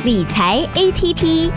理财 APP。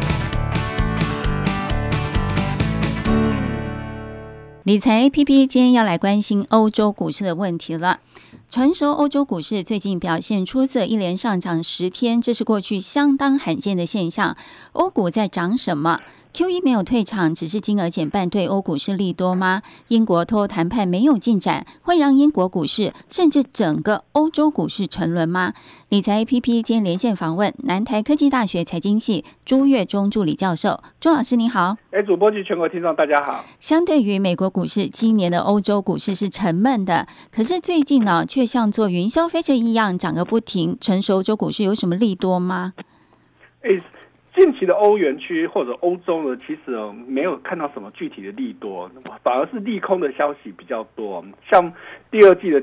理财 APP 今天要来关心欧洲股市的问题了。成熟欧洲股市最近表现出色，一连上涨10天，这是过去相当罕见的现象。欧股在涨什么？QE 没有退场，只是金额减半，对欧股市利多吗？英国脱欧谈判没有进展，会让英国股市甚至整个欧洲股市沉沦吗？理财 APP 今天连线访问南台科技大学财经系朱岳忠助理教授。朱老师您好。 主播及全国听众大家好。 相对于美国股市，今年的欧洲股市是沉闷的，可是最近呢，却像坐云霄飞车一样涨个不停。成熟欧洲股市有什么利多吗？ 近期的欧元区或者欧洲呢，其实没有看到什么具体的利多，反而是利空的消息比较多。像第二季的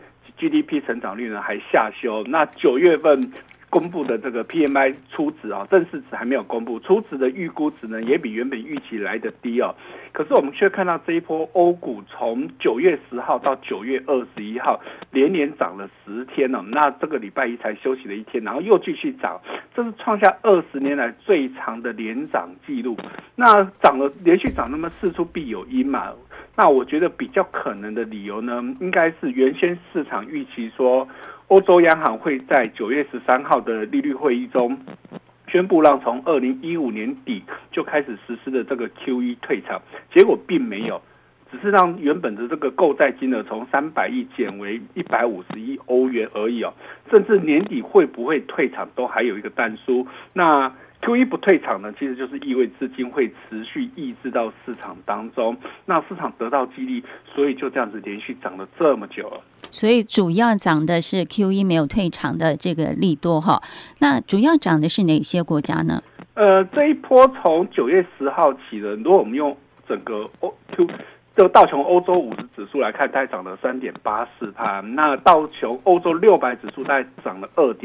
GDP 成长率呢还下修，那9月份公布的这个 PMI 初值正式值还没有公布，初值的预估值呢也比原本预期来的低可是我们却看到这一波欧股从9月10号到9月21号连连涨了10天那这个礼拜一才休息了1天，然后又继续涨，这是创下20年来最长的连涨纪录。那连续涨，那么事出必有因嘛。那我觉得比较可能的理由呢，应该是原先市场预期说欧洲央行会在9月13号的利率会议中宣布让从2015年底就开始实施的这个 QE 退场，结果并没有，只是让原本的这个购债金额从300亿减为150亿欧元而已甚至年底会不会退场都还有一个但书。那QE 不退场呢，其实就是意味资金会持续抑制到市场当中，那市场得到激励，所以就这样子连续涨了这么久了。 所以主要涨的是 QE 没有退场的这个利多那主要涨的是哪些国家呢？ 这一波从9月10号起的，如果我们用整个这个道琼欧洲50指数来看，大概涨了 3.84%， 那道琼欧洲600指数大概涨了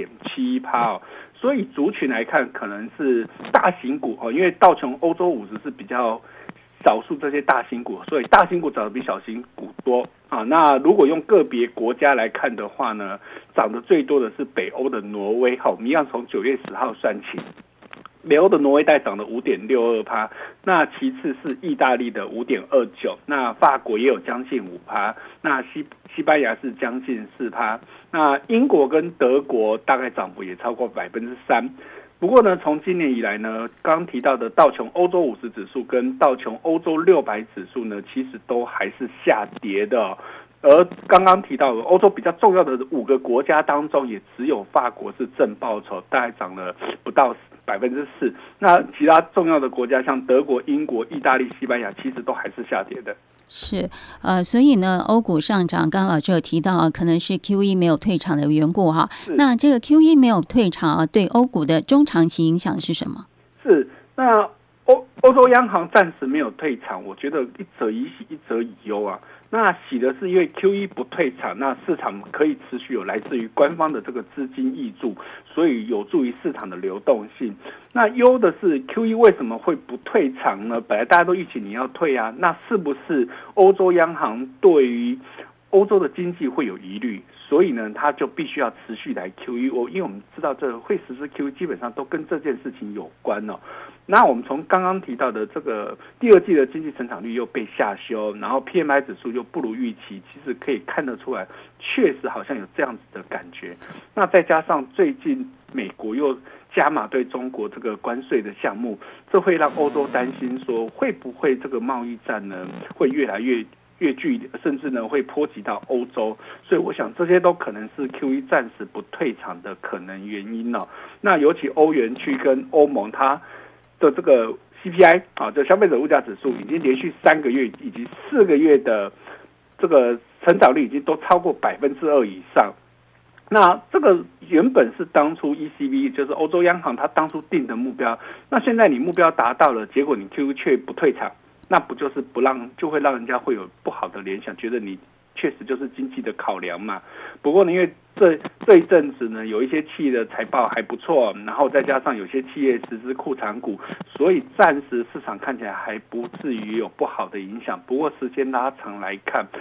2.71%所以族群来看可能是大型股因为道琼欧洲50是比较少数这些大型股，所以大型股涨得比小型股多那如果用个别国家来看的话呢，涨得最多的是北欧的挪威我们一样从9月10号算起，北欧的挪威大概涨了 5.62%， 那其次是意大利的 5.29%， 那法国也有将近 5%， 那西班牙是将近 4%， 那英国跟德国大概涨幅也超过 3%。不过呢，从今年以来呢，刚刚提到的道琼欧洲50指数跟道琼欧洲600指数呢，其实都还是下跌的而刚刚提到的欧洲比较重要的5个国家当中，也只有法国是正报酬，大概涨了不到 4%， 那其他重要的国家像德国、英国、意大利、西班牙其实都还是下跌的。 是所以呢，欧股上涨，刚刚老师有提到可能是 QE 没有退场的缘故那这个 QE 没有退场对欧股的中长期影响是什么？ 是那欧洲央行暂时没有退场，我觉得一则以喜一则以忧那喜的是因为 QE 不退场，那市场可以持续有来自于官方的这个资金挹注，所以有助于市场的流动性。那忧的是 QE 为什么会不退场呢？本来大家都预期你要退那是不是欧洲央行对于欧洲的经济会有疑虑，所以呢，他就必须要持续来 QE。因为我们知道这个会实施 QE 基本上都跟这件事情有关那我们从刚刚提到的这个第二季的经济成长率又被下修，然后 PMI 指数又不如预期，其实可以看得出来，确实好像有这样子的感觉。那再加上最近美国又加码对中国这个关税的项目，这会让欧洲担心说，会不会这个贸易战呢会越来越剧烈，甚至呢会波及到欧洲，所以我想这些都可能是 QE 暂时不退场的可能原因那尤其欧元区跟欧盟它的这个 CPI 就消费者物价指数已经连续3个月以及4个月的这个成长率已经都超过 2% 以上。那这个原本是当初 ECB 就是欧洲央行它当初定的目标，那现在你目标达到了，结果你 QE 却不退场，那不就是就会让人家会有不好的联想，觉得你确实就是经济的考量嘛。不过呢，因为这一阵子呢，有一些企业的财报还不错，然后再加上有些企业实施库藏股，所以暂时市场看起来还不至于有不好的影响。不过时间拉长来看，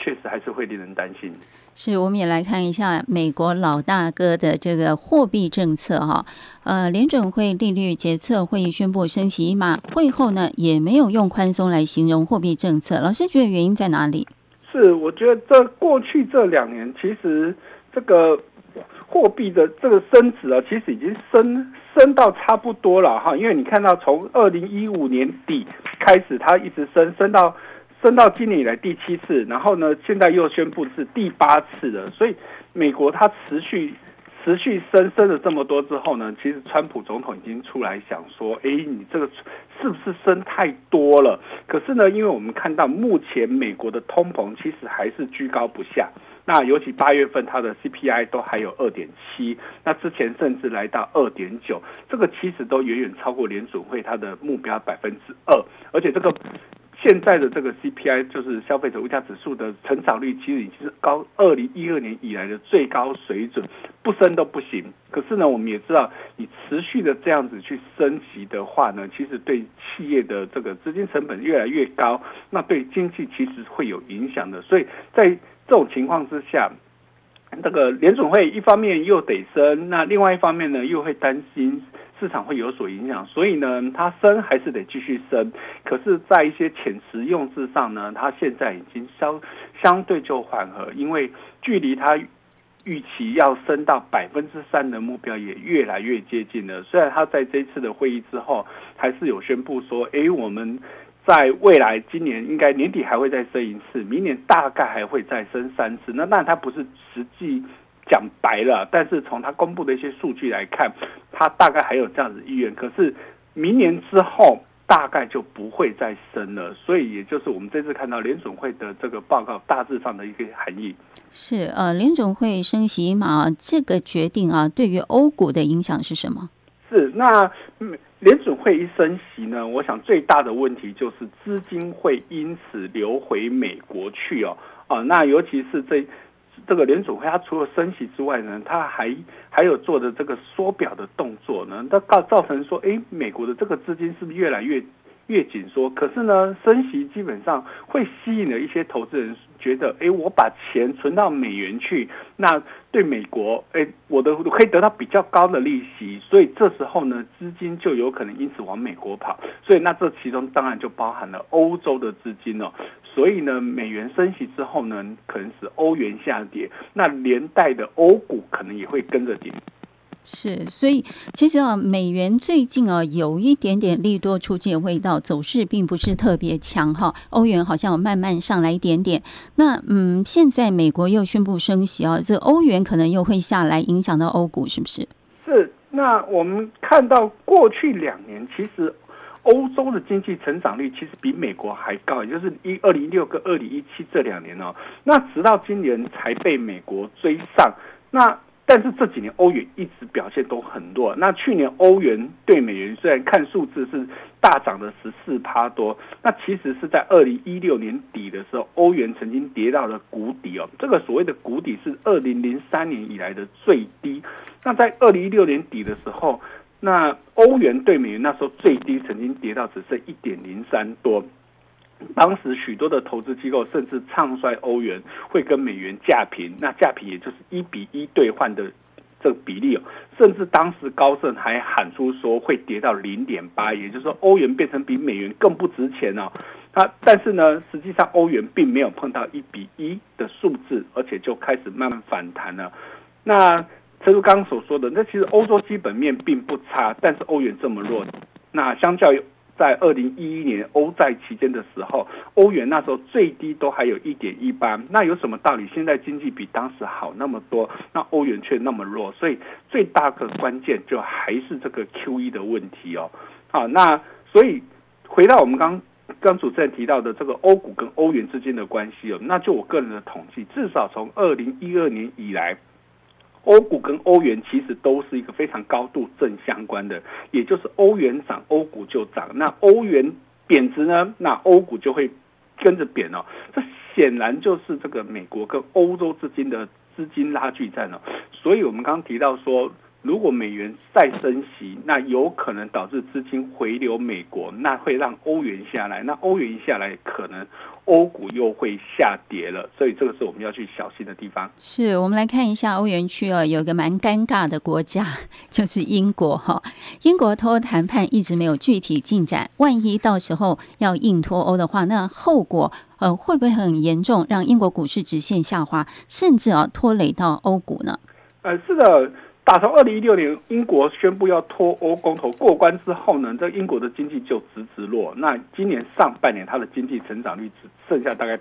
确实还是会令人担心。 是，我们也来看一下美国老大哥的这个货币政策哈。联准会利率决策会议宣布升息1码，会后呢也没有用宽松来形容货币政策。老师觉得原因在哪里？ 是，我觉得过去这2年，其实这个货币的这个升值啊，其实已经升到差不多了哈。因为你看到从2015年底开始，它一直升到今年以来第7次，然后呢，现在又宣布是第8次了。所以美国它持续升了这么多之后呢，其实川普总统已经出来想说，你这个是不是升太多了？可是呢，因为我们看到目前美国的通膨其实还是居高不下。那尤其8月份它的 CPI 都还有 2.7， 那之前甚至来到 2.9， 这个其实都远远超过联准会它的目标 2%， 而且这个现在的这个 CPI 就是消费者物价指数的成长率，其实已经是高2012年以来的最高水准，不升都不行。可是呢，我们也知道，你持续的这样子去升息的话呢，其实对企业的这个资金成本越来越高，那对经济其实会有影响的。所以在这种情况之下，这个联准会一方面又得升，那另外一方面呢又会担心市场会有所影响，所以呢它升还是得继续升。可是在一些遣词用字上呢，它现在已经相对就缓和，因为距离它预期要升到3%的目标也越来越接近了。虽然它在这次的会议之后还是有宣布说，我们在未来今年应该年底还会再升1次，明年大概还会再升3次。那当然它不是实际讲白了，但是从它公布的一些数据来看，它大概还有这样子意愿。可是明年之后大概就不会再升了，所以也就是我们这次看到联准会的这个报告大致上的一个含义。 是联准会升息1码这个决定啊，对于欧股的影响是什么？ 是那联准会一升息呢，我想最大的问题就是资金会因此流回美国去那尤其是这个联准会，它除了升息之外呢，它还有做的这个缩表的动作呢，它造成说，美国的这个资金是不是越来越紧缩？可是呢，升息基本上会吸引了一些投资人觉得，我把钱存到美元去，那对美国，我可以得到比较高的利息，所以这时候呢，资金就有可能因此往美国跑，所以那这其中当然就包含了欧洲的资金所以呢，美元升息之后呢，可能使欧元下跌，那连带的欧股可能也会跟着跌。 是，所以其实美元最近有一点点利多出尽的味道，走势并不是特别强欧元好像有慢慢上来一点点。那现在美国又宣布升息这欧元可能又会下来，影响到欧股，是不是？ 是。那我们看到过去2年，其实欧洲的经济成长率其实比美国还高，也就是2016跟2017这2年那直到今年才被美国追上。但是这几年欧元一直表现都很弱。那去年欧元对美元虽然看数字是大涨了14%多，那其实是在2016年底的时候，欧元曾经跌到了谷底这个所谓的谷底是2003年以来的最低。那在2016年底的时候，那欧元对美元那时候最低曾经跌到只剩 1.03 多。当时许多的投资机构甚至唱衰欧元会跟美元价平，那价平也就是1:1兑换的这个比例甚至当时高盛还喊出说会跌到 0.8， 也就是说欧元变成比美元更不值钱但是呢，实际上欧元并没有碰到1:1的数字，而且就开始慢慢反弹了。那正如刚刚所说的，那其实欧洲基本面并不差，但是欧元这么弱，那相较于在2011年欧债期间的时候，欧元那时候最低都还有 1.18， 那有什么道理现在经济比当时好那么多，那欧元却那么弱？所以最大的关键就还是这个 QE 的问题那所以回到我们刚主持人提到的这个欧股跟欧元之间的关系那就我个人的统计，至少从2012年以来，欧股跟欧元其实都是一个非常高度正相关的，也就是欧元涨，欧股就涨。那欧元贬值呢，那欧股就会跟着贬这显然就是这个美国跟欧洲之间的资金拉锯战所以我们刚刚提到说， 如果美元再升息，那有可能导致资金回流美国，那会让欧元下来，那欧元一下来，可能欧股又会下跌了，所以这个是我们要去小心的地方。 是，我们来看一下欧元区有一个蛮尴尬的国家，就是英国哈。英国脱欧谈判一直没有具体进展，万一到时候要硬脱欧的话，那后果会不会很严重，让英国股市直线下滑，甚至拖累到欧股呢？ 是的。打从2016年英国宣布要脱欧公投过关之后呢，这英国的经济就直落。那今年上半年它的经济成长率只剩下大概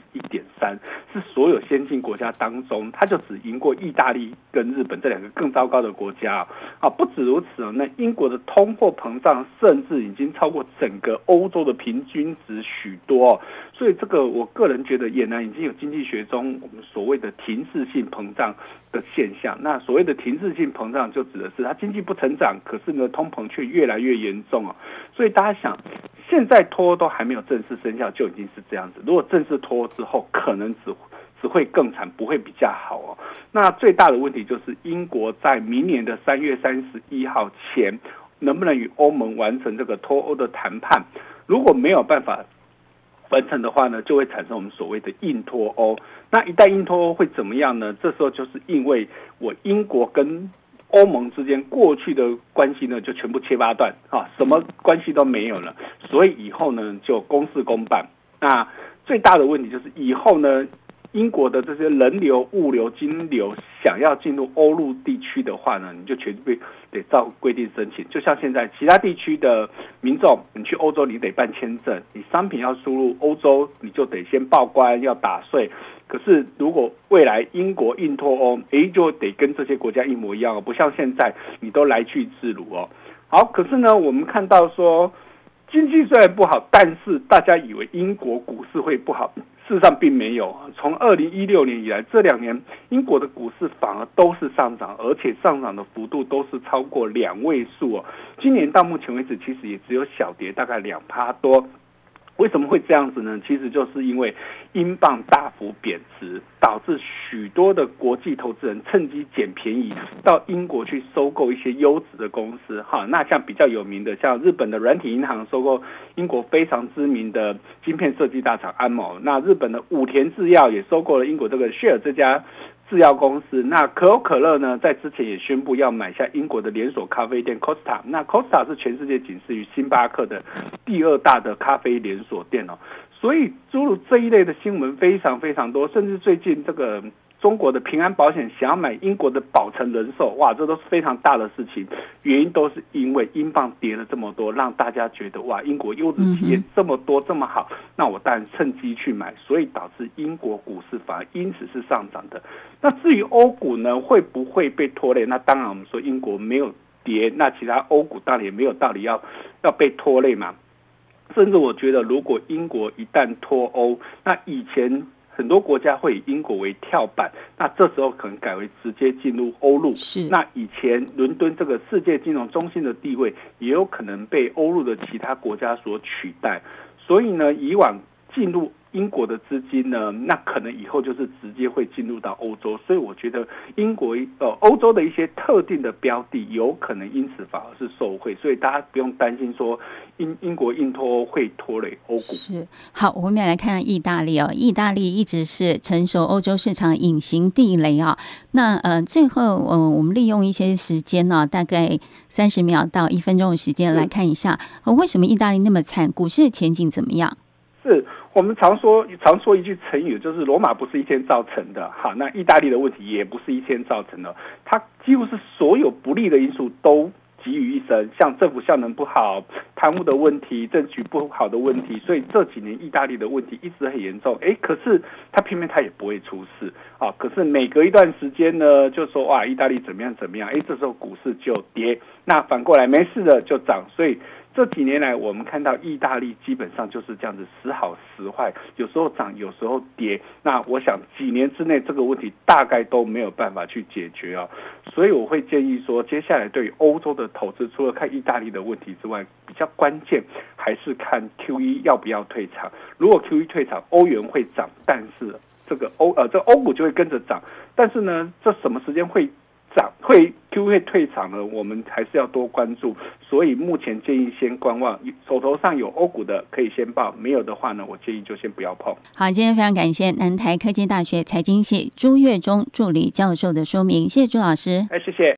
1.3%，是所有先进国家当中，它就只赢过意大利跟日本这两个更糟糕的国家啊。不止如此那英国的通货膨胀甚至已经超过整个欧洲的平均值许多。所以这个我个人觉得俨然已经有经济学中我们所谓的停滞性膨胀的现象。那所谓的停滞性膨胀就指的是它经济不成长，可是呢通膨却越来越严重所以大家想，现在脱欧都还没有正式生效就已经是这样子，如果正式脱欧之后，可能只会更惨，不会比较好那最大的问题就是英国在明年的3月31号前能不能与欧盟完成这个脱欧的谈判。如果没有办法完成的话呢，就会产生我们所谓的硬脱欧。那一旦硬脱欧会怎么样呢？这时候就是因为我英国跟欧盟之间过去的关系呢，就全部切八段什么关系都没有了。所以以后呢，就公事公办。那最大的问题就是以后呢，英国的这些人流、物流、金流想要进入欧陆地区的话呢，你就全部得照规定申请。就像现在其他地区的民众，你去欧洲你得办签证，你商品要输入欧洲，你就得先报关要打税。可是如果未来英国硬脱欧，就得跟这些国家一模一样不像现在你都来去自如好，可是呢，我们看到说经济虽然不好，但是大家以为英国股市会不好，事实上并没有。从2016年以来，这2年英国的股市反而都是上涨，而且上涨的幅度都是超过2位数今年到目前为止，其实也只有小跌，大概2%多。为什么会这样子呢？其实就是因为英镑大幅贬值，导致许多的国际投资人趁机捡便宜，到英国去收购一些优质的公司那像比较有名的，像日本的软体银行收购英国非常知名的晶片设计大厂安谋，那日本的武田制药也收购了英国这个 Share 这家制药公司。那可口可乐呢，在之前也宣布要买下英国的连锁咖啡店 Costa。那 Costa 是全世界仅次于星巴克的第2大的咖啡连锁店所以诸如这一类的新闻非常非常多，甚至最近这个中国的平安保险想要买英国的宝诚人寿，哇，这都是非常大的事情。原因都是因为英镑跌了这么多，让大家觉得哇，英国优质企业这么多这么好，那我当然趁机去买，所以导致英国股市反而因此是上涨的。那至于欧股呢，会不会被拖累？那当然我们说英国没有跌，那其他欧股当然也没有道理要被拖累嘛。甚至我觉得，如果英国一旦脱欧，那以前很多国家会以英国为跳板，那这时候可能改为直接进入欧陆。 是， 那以前伦敦这个世界金融中心的地位，也有可能被欧陆的其他国家所取代。所以呢，以往进入英国的资金呢，那可能以后就是直接会进入到欧洲。所以我觉得欧洲的一些特定的标的有可能因此反而是受惠，所以大家不用担心说英国硬脱欧会拖累欧股。 是，好，我们来看意大利意大利一直是成熟欧洲市场隐形地雷那最后我们利用一些时间大概30秒到1分钟的时间来看一下为什么意大利那么惨，股市的前景怎么样？ 是我们常说一句成语，就是罗马不是一天造成的。好，那意大利的问题也不是一天造成的，它几乎是所有不利的因素都集于一身，像政府效能不好、贪污的问题、政局不好的问题，所以这几年意大利的问题一直很严重。可是偏偏它也不会出事可是每隔一段时间呢，就说哇，意大利怎么样怎么样，这时候股市就跌，那反过来没事的就涨。所以这几年来，我们看到意大利基本上就是这样子，时好时坏，有时候涨，有时候跌。那我想几年之内这个问题大概都没有办法去解决所以我会建议说，接下来对于欧洲的投资，除了看意大利的问题之外，比较关键还是看 QE 要不要退场。如果 QE 退场，欧元会涨，但是这个欧股就会跟着涨。但是呢，这什么时间会 Q 会退场了，我们还是要多关注。所以目前建议先观望，手头上有欧股的可以先报，没有的话呢，我建议就先不要碰。 好，今天非常感谢南台科技大学财经系朱岳忠助理教授的说明，谢谢朱老师。 谢谢。